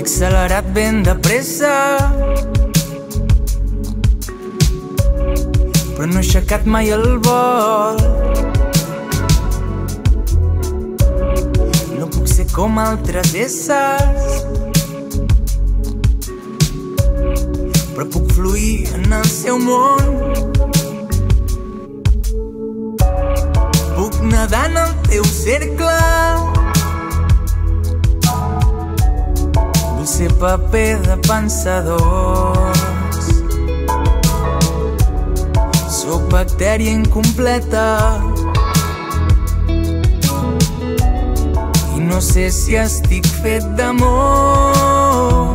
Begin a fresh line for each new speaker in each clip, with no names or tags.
accelerat ben de pressa, però no he aixecat mai el vol. No puc ser com altres éssers, però puc fluir en el seu món. Puc nedar en el teu cercle, vull ser paper de pensadors. Sóc bactèria incompleta i no sé si estic fet d'amor.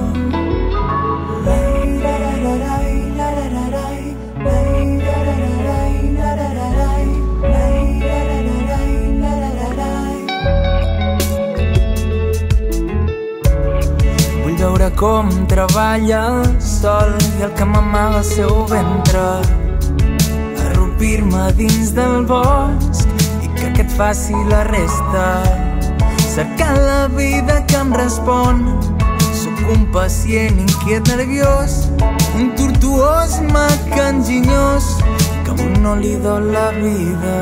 Vull veure com treballa el sol i el que m'amaga el seu ventre, arrupir-me dins del bosc i que aquest faci la resta. Cercar la vida que em respon. Sóc un pacient inquiet nerviós, un tortuós mag enginyós que a un no li dol la vida.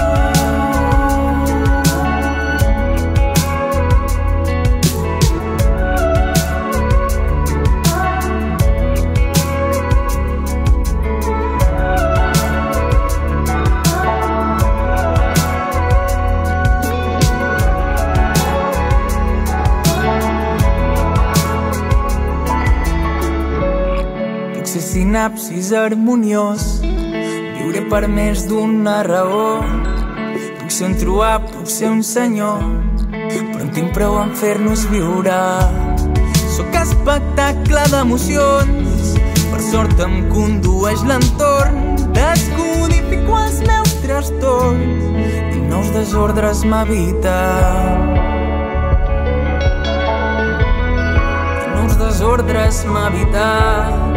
Ser sinapsis harmoniós, viure per més d'una raó. Puc ser un truà, puc ser un senyor, però en tinc prou en fer-nos viure. Sóc espectacle d'emocions, per sort em condueix l'entorn. Descodifico els meus trastorns i nous desordres m'habiten. I nous desordres m'habiten.